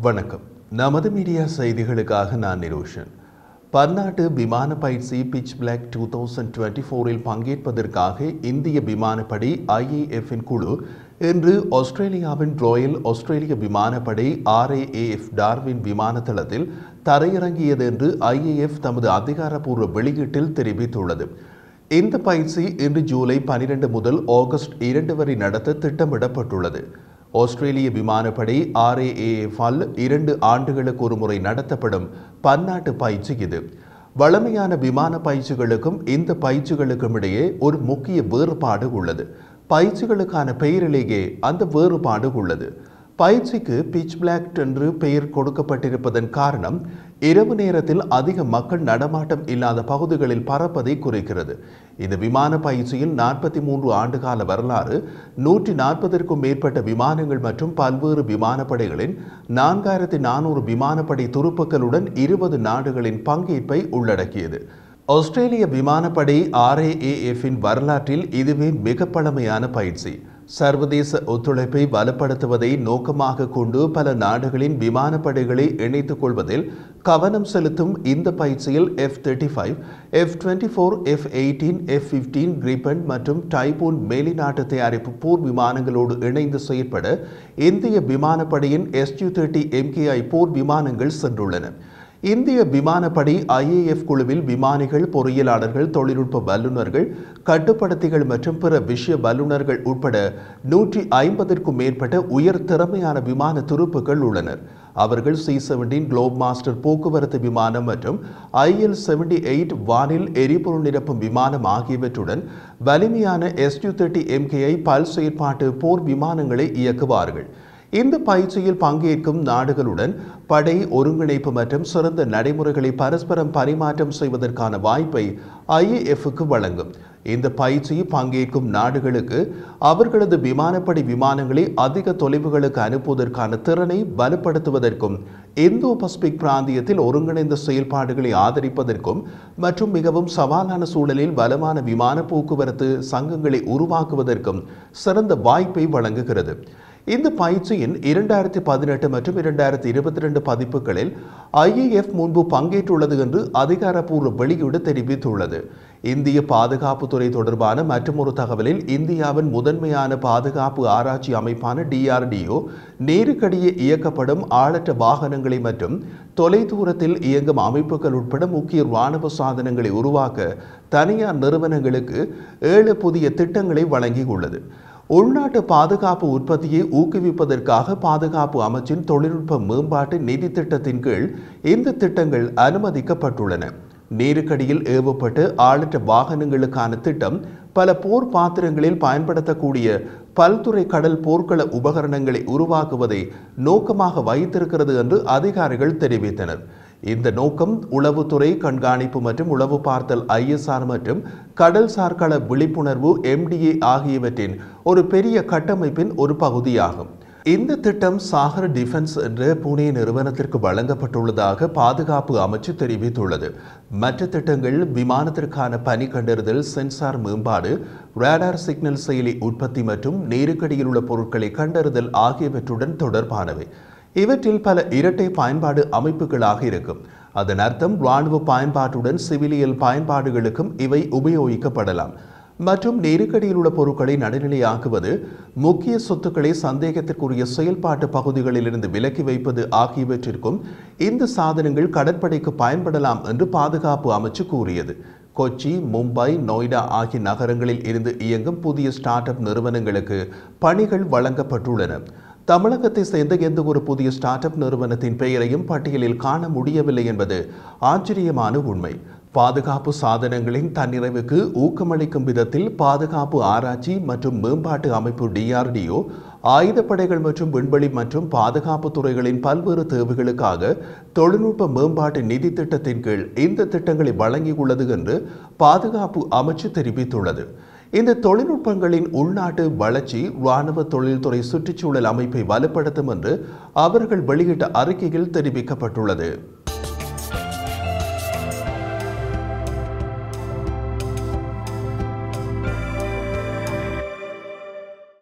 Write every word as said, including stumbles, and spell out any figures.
வணக்கம். நமது மீடியா செய்திகளுக்காக நான் நிரோஷன். பன்னாட்டு விமான பயிற்சி Pitch Black two thousand twenty ஃபோரில் பங்கேற்பதற்காக இந்திய விமானப்படை ஐஏஎஃப்பின் குழு இன்று ஆஸ்திரேலியாவின் ராயல் ஆஸ்திரேலிய விமானப்படை ஆர்ஏஏஎஃப் டார்வின் விமான தளத்தில் தரையிறங்கியது என்று ஐஏஎஃப் தமது அதிகாரப்பூர்வ வெளியீட்டில் தெரிவித்துள்ளது. இந்த பயிற்சி இன்று ஜூலை பனிரெண்டு முதல் ஆகஸ்ட் இரண்டு வரை நடத்த திட்டமிடப்பட்டுள்ளது. ஆஸ்திரேலிய விமானப்படை ஆர்ஏஏஎஃப்-ஆல் இரண்டு ஆண்டுகளுக்கு ஒரு முறை நடத்தப்படும் பன்னாட்டு பயிற்சி இது. வழமையான விமான பயிற்சிகளுக்கும் இந்த பயிற்சிகளுக்கும் இடையே ஒரு முக்கிய வேறுபாடு உள்ளது. பயிற்சிகளுக்கான பெயரிலேயே அந்த வேறுபாடு உள்ளது. பயிற்சிக்கு பிட்ச் பிளாக் என்று பெயர் கொடுக்கப்பட்டிருப்பதன் காரணம் இரவு நேரத்தில் அதிக மக்கள் நடமாட்டம் இல்லாத பகுதிகளில் பறப்பதை குறிக்கிறது. இந்த விமான பயிற்சியில் நாற்பத்தி மூன்று ஆண்டுகால வரலாறு, நூற்றி நாற்பதற்கும் மேற்பட்ட விமானங்கள் மற்றும் பல்வேறு விமானப்படைகளின் நான்காயிரத்தி நானூறு விமானப்படை துருப்புக்களுடன் இருபது நாடுகளின் பங்கேற்பை உள்ளடக்கியது. ஆஸ்திரேலிய விமானப்படை ஆர்ஏஏஎஃப்பின் வரலாற்றில் இதுவே மிக பழமையான பயிற்சி. சர்வதேச ஒத்துழைப்பை பலப்படுத்துவதை நோக்கமாக கொண்டு பல நாடுகளின் விமானப்படைகளை இணைத்துக் கொள்வதில் கவனம் செலுத்தும் இந்த பயிற்சியில் F thirty five, F twenty four, F eighteen, F fifteen, Gripen மற்றும் டைபூன் மேலிநாட்டு தயாரிப்பு போர் விமானங்களோடு இணைந்து செயற்பட இந்திய விமானப்படையின் எஸ்யூ தேர்ட்டி எம்கேஐ போர் விமானங்கள் சென்றுள்ளன. இந்திய விமானப்படை ஐஏஎஃப் குழுவில் விமானிகள், பொறியியலாளர்கள், தொழில்நுட்ப வல்லுநர்கள், கட்டுப்படுத்திகள் மற்றும் பிற விஷய வல்லுநர்கள் உட்பட நூற்றி ஐம்பதற்கும் மேற்பட்ட உயர் திறமையான விமான துருப்புகள் உள்ளனர். அவர்கள் சி செவன்டீன் குளோப் மாஸ்டர் போக்குவரத்து விமானம் மற்றும் ஐஎல் செவன்டி எயிட் வானில் எரிபொருள் நிரப்பும் விமானம் ஆகியவற்றுடன் வலிமையான எஸ்யூ தேர்ட்டி எம்கேஐ பல் செயற்பாட்டு போர் விமானங்களை இயக்குவார்கள். இந்த பயிற்சியில் பங்கேற்கும் நாடுகளுடன் படை ஒருங்கிணைப்பு மற்றும் சிறந்த நடைமுறைகளை பரஸ்பரம் பரிமாற்றம் செய்வதற்கான வாய்ப்பை ஐஏஎஃப்க்கு வழங்கும். இந்த பயிற்சி பங்கேற்கும் நாடுகளுக்கு அவர்களது விமானப்படை விமானங்களை அதிக தொலைவுகளுக்கு அனுப்புவதற்கான திறனை பலப்படுத்துவதற்கும், இந்தோ பசிபிக் பிராந்தியத்தில் ஒருங்கிணைந்த செயல்பாடுகளை ஆதரிப்பதற்கும் மற்றும் மிகவும் சவாலான சூழலில் பலமான விமான போக்குவரத்து சங்கங்களை உருவாக்குவதற்கும் சிறந்த வாய்ப்பை வழங்குகிறது. இந்த பயிற்சியின் இரண்டாயிரத்தி பதினெட்டு மற்றும் இரண்டாயிரத்தி இருபத்தி ரெண்டு பதிப்புகளில் ஐஏஎஃப் முன்பு பங்கேற்றுள்ளது என்று அதிகாரப்பூர்வ வெளியீடு தெரிவித்துள்ளது. இந்திய பாதுகாப்புத்துறை தொடர்பான மற்றொரு தகவலில் இந்தியாவின் முதன்மையான பாதுகாப்பு ஆராய்ச்சி அமைப்பான டிஆர்டிஓ நேருக்கடியே இயக்கப்படும் ஆளற்ற வாகனங்களை மற்றும் தொலைதூரத்தில் இயங்கும் அமைப்புகள் உட்பட முக்கிய இராணுவ சாதனங்களை உருவாக்க தனியார் நிறுவனங்களுக்கு ஏழு புதிய திட்டங்களை வழங்கியுள்ளது. உள்நாட்டு பாதுகாப்பு உற்பத்தியை ஊக்குவிப்பதற்காக பாதுகாப்பு அமைச்சின் தொழில்நுட்ப மேம்பாட்டு நிதி திட்டத்தின் கீழ் இந்த திட்டங்கள் அனுமதிக்கப்பட்டுள்ளன. நேருக்கடியில் ஏவப்பட்டு ஆளற்ற வாகனங்களுக்கான திட்டம் பல போர் பாத்திரங்களில் பயன்படுத்தக்கூடிய பல்துறை கடல் போர்க்கள உபகரணங்களை உருவாக்குவதை நோக்கமாக வைத்திருக்கிறது என்று அதிகாரிகள் தெரிவித்தனர். இந்த நோக்கம் உளவுத்துறை கண்காணிப்பு மற்றும் உளவு பார்த்தல் ஐஎஸ்ஆர் மற்றும் கடல்சார் கள விழிப்புணர்வு எம்டிஏ ஆகியவற்றின் ஒரு பெரிய கட்டமைப்பின் ஒரு பகுதியாகும். இந்த திட்டம் சாகர் டிஃபென்ஸ் என்ற புனே நிறுவனத்திற்கு வழங்கப்பட்டுள்ளதாக பாதுகாப்பு அமைச்சு தெரிவித்துள்ளது. மற்ற திட்டங்கள் விமானத்திற்கான பனி கண்டறிதல், சென்சார் மேம்பாடு, ரேடார் சிக்னல் செயலி உற்பத்தி மற்றும் நேருக்கடியில் உள்ள பொருட்களை கண்டறிதல் ஆகியவற்றுடன் தொடர்பானவை. இவற்றில் பல இரட்டை பயன்பாடு அமைப்புகளாக இருக்கும். அதன் அர்த்தம் இராணுவ பயன்பாட்டுடன் சிவிலியல் பயன்பாடுகளுக்கும் இவை உபயோகிக்கப்படலாம். மற்றும் நெருக்கடியில் உள்ள பொருட்களை நடுநிலையாக்குவது, முக்கிய சொத்துக்களை சந்தேகத்திற்குரிய செயல்பாட்டு பகுதிகளிலிருந்து விலக்கி வைப்பது ஆகியவற்றிற்கும் இந்த சாதனங்கள் கடற்படைக்கு பயன்படலாம் என்று பாதுகாப்பு அமைச்சு கூறியது. கொச்சி, மும்பை, நொய்டா ஆகிய நகரங்களில் இருந்து இயங்கும் புதிய ஸ்டார்ட் அப் நிறுவனங்களுக்கு பணிகள் வழங்கப்பட்டுள்ளன. தமிழகத்தை சேர்ந்த எந்த ஒரு புதிய ஸ்டார்ட் அப் நிறுவனத்தின் பெயரையும் பட்டியலில் காண முடியவில்லை என்பது ஆச்சரியமான உண்மை. பாதுகாப்பு சாதனங்களின் தன்னிறைவுக்கு ஊக்கமளிக்கும் விதத்தில் பாதுகாப்பு ஆராய்ச்சி மற்றும் மேம்பாட்டு அமைப்பு டிஆர்டிஓ ஆயுதப்படைகள் மற்றும் விண்வெளி மற்றும் பாதுகாப்பு துறைகளின் பல்வேறு தேவைகளுக்காக தொழில்நுட்ப மேம்பாட்டு நிதி திட்டத்தின் கீழ் இந்த திட்டங்களை வழங்கியுள்ளது என்று பாதுகாப்பு அமைச்சு தெரிவித்துள்ளது. இந்த தொழில்நுட்பங்களின் உள்நாட்டு வளர்ச்சி இராணுவ தொழில்துறை சுற்றுச்சூழல் அமைப்பை வலுப்படுத்தும் என்று அவர்கள் வெளியிட்ட அறிக்கையில் தெரிவிக்கப்பட்டுள்ளது.